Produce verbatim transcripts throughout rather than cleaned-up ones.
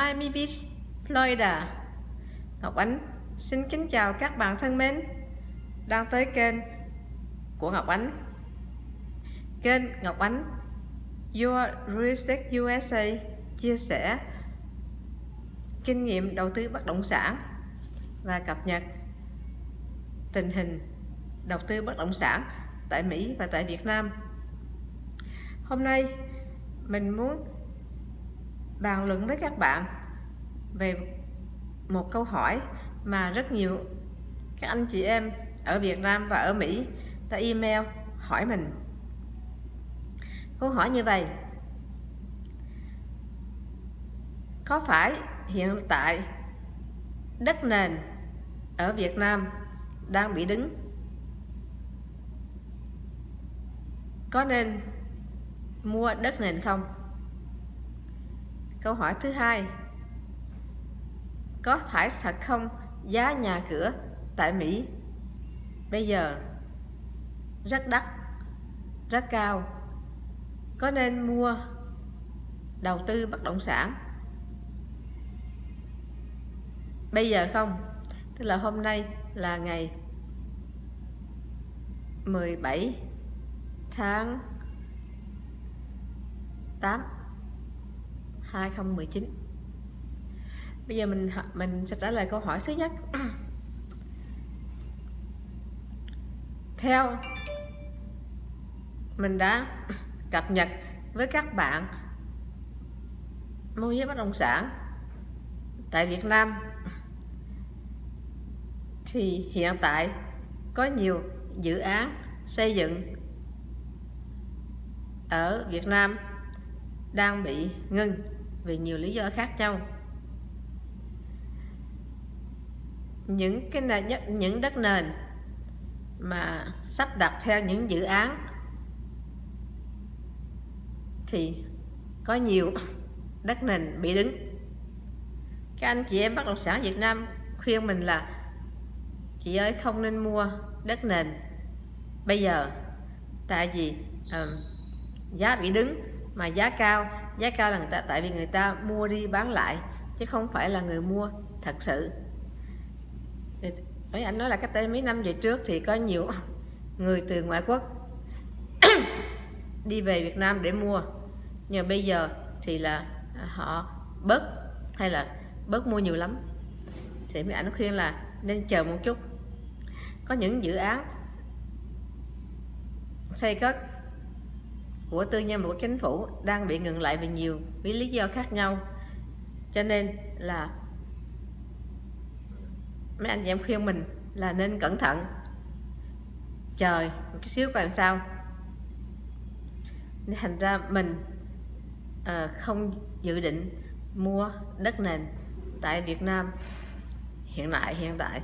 Miami Beach, Florida. Ngọc Ánh xin kính chào các bạn thân mến đang tới kênh của Ngọc Ánh. Kênh Ngọc Ánh Your Real Estate u ét a chia sẻ kinh nghiệm đầu tư bất động sản và cập nhật tình hình đầu tư bất động sản tại Mỹ và tại Việt Nam. Hôm nay mình muốn bàn luận với các bạn về một câu hỏi mà rất nhiều các anh chị em ở Việt Nam và ở Mỹ đã email hỏi mình. Câu hỏi như vậy: có phải hiện tại đất nền ở Việt Nam đang bị đứng? Có nên mua đất nền không? Câu hỏi thứ hai: có phải thật không giá nhà cửa tại Mỹ bây giờ rất đắt, rất cao? Có nên mua đầu tư bất động sản bây giờ không? Tức là hôm nay là ngày mười bảy tháng tám hai không một chín. Bây giờ mình mình sẽ trả lời câu hỏi thứ nhất. Theo mình đã cập nhật với các bạn môi giới bất động sản tại Việt Nam, thì hiện tại có nhiều dự án xây dựng ở Việt Nam đang bị ngưng vì nhiều lý do khác nhau. Những cái nền, những đất nền mà sắp đặt theo những dự án thì có nhiều đất nền bị đứng. Các anh chị em bất động sản Việt Nam khuyên mình là: chị ơi, không nên mua đất nền bây giờ, tại vì uh, giá bị đứng, mà giá cao giá cao là người ta tại vì người ta mua đi bán lại chứ không phải là người mua thật sự. Mấy anh nói là cách đây mấy năm về trước thì có nhiều người từ ngoại quốc đi về Việt Nam để mua, nhưng bây giờ thì là họ bớt hay là bớt mua nhiều lắm. Thì mấy anh khuyên là nên chờ một chút. Có những dự án xây cất của tư nhân và của chính phủ đang bị ngừng lại vì nhiều vì lý do khác nhau, cho nên là mấy anh chị em khuyên mình là nên cẩn thận, chờ một chút xíu coi làm sao. Nên thành ra mình à, không dự định mua đất nền tại Việt Nam hiện tại hiện tại.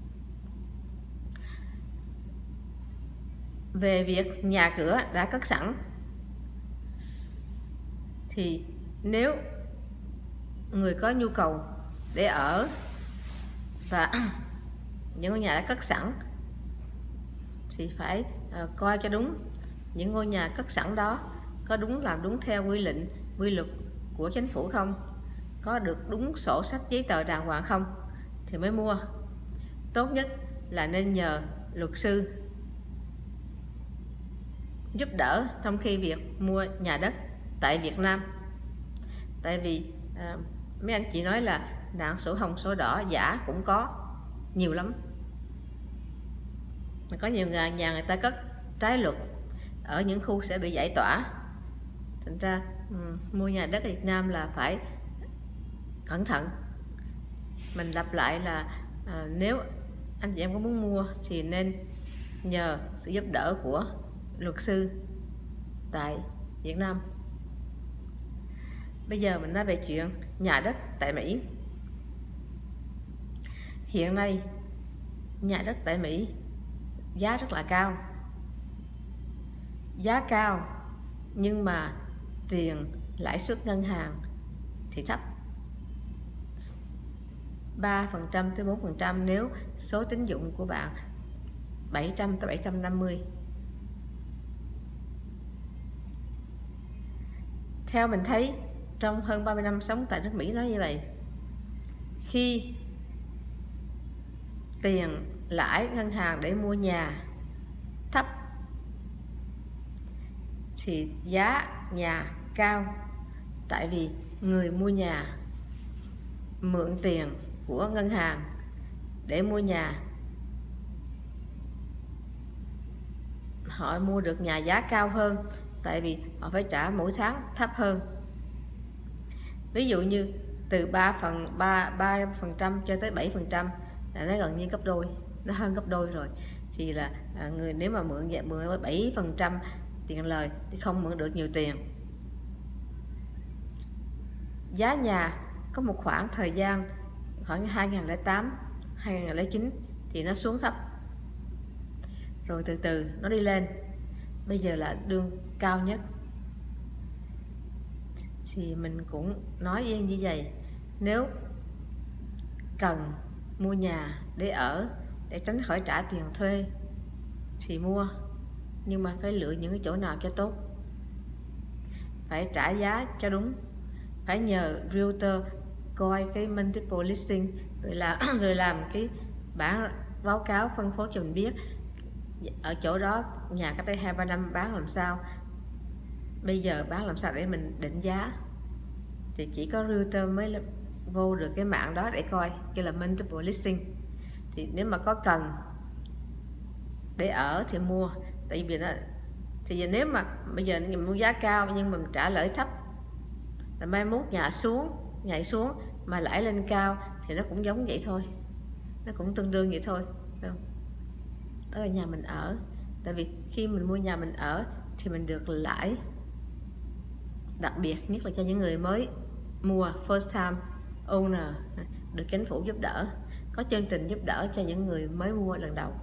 Về việc nhà cửa đã cất sẵn thì nếu người có nhu cầu để ở và những ngôi nhà đã cất sẵn thì phải uh, coi cho đúng những ngôi nhà cất sẵn đó có đúng làm đúng theo quy định quy luật của chính phủ không, có được đúng sổ sách giấy tờ đàng hoàng không thì mới mua. Tốt nhất là nên nhờ luật sư giúp đỡ trong khi việc mua nhà đất tại Việt Nam. Tại vì uh, mấy anh chị nói là nạn sổ hồng sổ đỏ giả cũng có nhiều lắm. Có nhiều nhà, nhà người ta cất trái luật ở những khu sẽ bị giải tỏa. Thành ra um, mua nhà đất ở Việt Nam là phải cẩn thận. Mình lặp lại là uh, nếu anh chị em có muốn mua thì nên nhờ sự giúp đỡ của luật sư tại Việt Nam. Bây giờ mình nói về chuyện nhà đất tại Mỹ. Hiện nay nhà đất tại Mỹ giá rất là cao. Giá cao nhưng mà tiền lãi suất ngân hàng thì thấp, ba phần trăm tới bốn phần trăm nếu số tín dụng của bạn bảy trăm tới bảy trăm năm mươi. Theo mình thấy trong hơn ba mươi năm sống tại nước Mỹ nó như vậy, khi tiền lãi ngân hàng để mua nhà thấp thì giá nhà cao, tại vì người mua nhà mượn tiền của ngân hàng để mua nhà, họ mua được nhà giá cao hơn, tại vì họ phải trả mỗi tháng thấp hơn. Ví dụ như từ ba phần ba ba phần trăm cho tới bảy phần trăm là nó gần như gấp đôi, nó hơn gấp đôi rồi. Thì là à, người nếu mà mượn dạ mượn với bảy phần trăm tiền lời thì không mượn được nhiều tiền. Giá nhà có một khoảng thời gian khoảng hai nghìn không trăm lẻ tám hai nghìn không trăm lẻ chín thì nó xuống thấp, rồi từ từ nó đi lên, bây giờ là đương cao nhất. Thì mình cũng nói yên như vậy, nếu cần mua nhà để ở, để tránh khỏi trả tiền thuê thì mua, nhưng mà phải lựa những cái chỗ nào cho tốt, phải trả giá cho đúng, phải nhờ realtor coi cái multiple listing rồi là rồi làm cái bản báo cáo phân phối cho mình biết ở chỗ đó nhà cách đây hai ba năm bán làm sao, bây giờ bán làm sao để mình định giá. Thì chỉ có realtor mới vô được cái mạng đó để coi, kêu là multiple listing. Thì nếu mà có cần để ở thì mua, tại vì nó thì giờ nếu mà bây giờ mình mua giá cao nhưng mình trả lãi thấp, là mai mốt nhà xuống nhảy xuống mà lãi lên cao thì nó cũng giống vậy thôi, nó cũng tương đương vậy thôi, phải không? Đó là nhà mình ở. Tại vì khi mình mua nhà mình ở thì mình được lãi, đặc biệt nhất là cho những người mới mua, first time owner, được chính phủ giúp đỡ, có chương trình giúp đỡ cho những người mới mua lần đầu,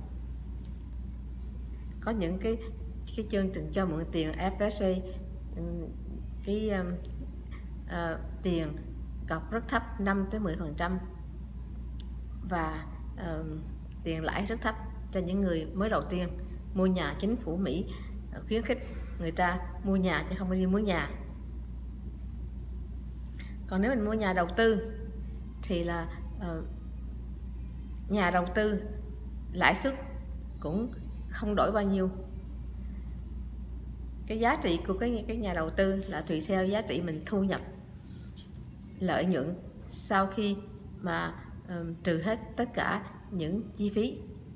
có những cái cái chương trình cho mượn tiền ép ét a, cái um, uh, tiền cọc rất thấp năm tới mười phần trăm và uh, tiền lãi rất thấp cho những người mới đầu tiên mua nhà. Chính phủ Mỹ uh, khuyến khích người ta mua nhà chứ không phải đi mua nhà. Còn nếu mình mua nhà đầu tư thì là uh, nhà đầu tư lãi suất cũng không đổi bao nhiêu. Cái giá trị của cái, cái nhà đầu tư là tùy theo giá trị mình thu nhập, lợi nhuận sau khi mà um, trừ hết tất cả những chi phí.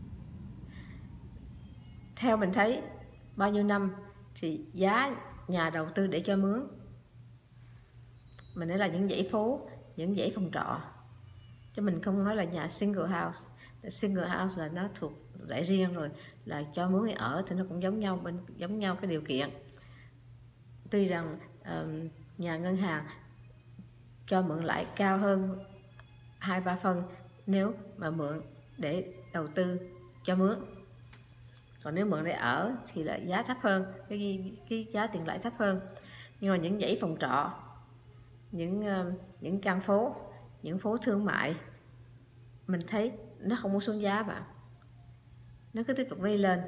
Theo mình thấy bao nhiêu năm thì giá nhà đầu tư để cho mướn, mình nói là những dãy phố, những dãy phòng trọ, chứ mình không nói là nhà single house. Single house là nó thuộc lại riêng rồi, là cho mướn ở thì nó cũng giống nhau, bên giống nhau cái điều kiện. Tuy rằng uh, nhà ngân hàng cho mượn lãi cao hơn hai ba phân nếu mà mượn để đầu tư cho mướn, còn nếu mượn để ở thì là giá thấp hơn, cái, cái giá tiền lãi thấp hơn. Nhưng mà những dãy phòng trọ, những uh, những căn phố, những phố thương mại, mình thấy nó không có xuống giá bạn, nó cứ tiếp tục đi lên.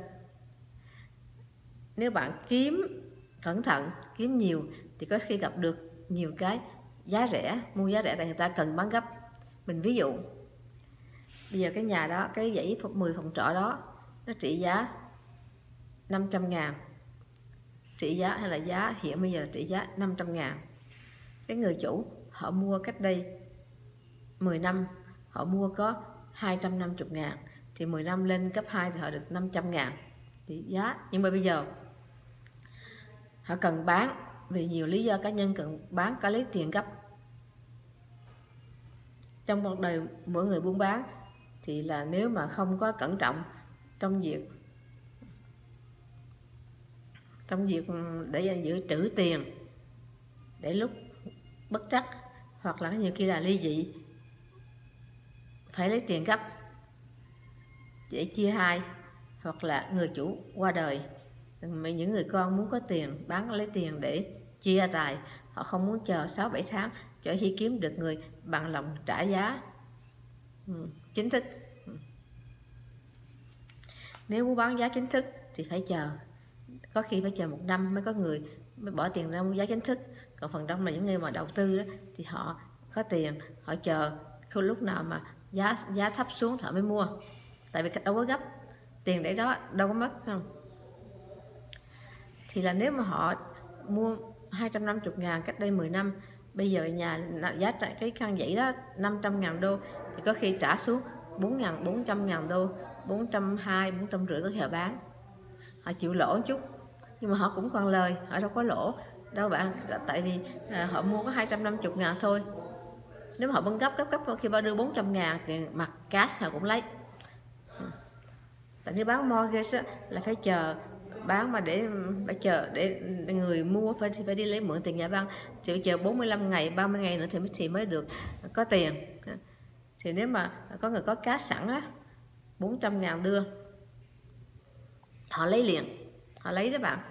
Nếu bạn kiếm cẩn thận, kiếm nhiều thì có khi gặp được nhiều cái giá rẻ, mua giá rẻ tại người ta cần bán gấp. Mình ví dụ bây giờ cái nhà đó, cái dãy mười phòng trọ đó nó trị giá năm trăm ngàn, trị giá hay là giá hiện bây giờ trị giá năm trăm ngàn. Cái người chủ họ mua cách đây mười năm, họ mua có hai trăm năm mươi ngàn, thì mười năm lên cấp hai thì họ được năm trăm ngàn thì giá. Nhưng mà bây giờ họ cần bán vì nhiều lý do cá nhân, cần bán có lấy tiền gấp. Trong cuộc đời mỗi người buôn bán thì là nếu mà không có cẩn trọng trong việc trong việc để giữ trữ tiền để lúc bất trắc, hoặc là nhiều khi là ly dị phải lấy tiền gấp để chia hai, hoặc là người chủ qua đời, những người con muốn có tiền bán lấy tiền để chia tài, họ không muốn chờ sáu bảy tháng cho khi kiếm được người bằng lòng trả giá ừ, chính thức. Nếu muốn bán giá chính thức thì phải chờ, có khi phải chờ một năm mới có người mới bỏ tiền ra mua giá chính thức. Còn phần đông là những người mà đầu tư đó, thì họ có tiền, họ chờ Không lúc nào mà giá giá thấp xuống họ mới mua, tại vì đâu có gấp, tiền để đó đâu có mất không. Thì là nếu mà họ mua hai trăm năm mươi ngàn cách đây mười năm, bây giờ nhà giá trị cái căn dãy đó năm trăm ngàn đô thì có khi trả xuống bốn ngàn, bốn trăm ngàn đô, bốn trăm hai mươi, bốn trăm rưỡi có thể bán. Họ chịu lỗ một chút nhưng mà họ cũng còn lời, họ đâu có lỗ đâu bạn, tại vì à, họ mua có hai trăm năm mươi ngàn thôi. Nếu mà họ bưng gấp gấp gấp khi bao đưa bốn trăm ngàn tiền mặt cash họ cũng lấy. Tại nếu bán mortgage là phải chờ bán, mà để phải chờ để người mua phải phải đi lấy mượn tiền nhà băng, chỉ phải chờ bốn mươi lăm ngày, ba mươi ngày nữa thì mới thì mới được có tiền. Thì nếu mà có người có cash sẵn á, bốn trăm ngàn đưa, họ lấy liền, họ lấy đó bạn.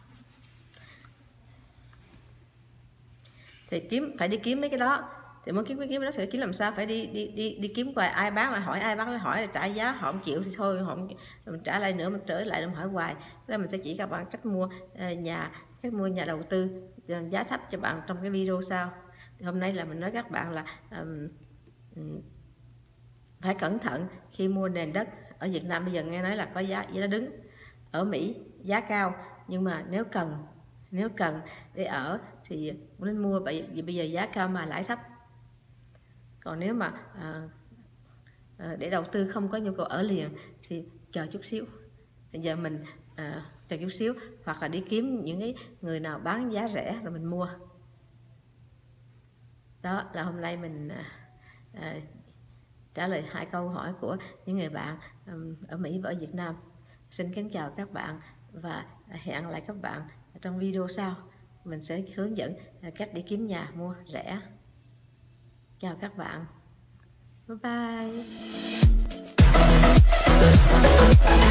Thì kiếm phải đi kiếm mấy cái đó, thì muốn kiếm mấy kiếm đó sẽ kiếm làm sao, phải đi đi đi đi kiếm hoài, ai bán lại hỏi, ai bán lại hỏi, trả giá họ không chịu thì thôi, họ mình trả lại nữa, mình trở lại mình hỏi hoài. Nên mình sẽ chỉ các bạn cách mua nhà, cách mua nhà đầu tư giá thấp cho bạn trong cái video sau. Thì hôm nay là mình nói các bạn là um, um, phải cẩn thận khi mua nền đất ở Việt Nam. Bây giờ nghe nói là có giá giá đứng, ở Mỹ giá cao, nhưng mà nếu cần nếu cần để ở thì nên mua, bởi vì bây giờ giá cao mà lãi thấp. Còn nếu mà à, à, để đầu tư không có nhu cầu ở liền thì chờ chút xíu. Bây giờ mình à, chờ chút xíu, hoặc là đi kiếm những cái người nào bán giá rẻ rồi mình mua. Đó là hôm nay mình à, à, trả lời hai câu hỏi của những người bạn um, ở Mỹ và ở Việt Nam. Xin kính chào các bạn và hẹn lại các bạn trong video sau. Mình sẽ hướng dẫn cách để kiếm nhà mua rẻ. Chào các bạn. Bye bye.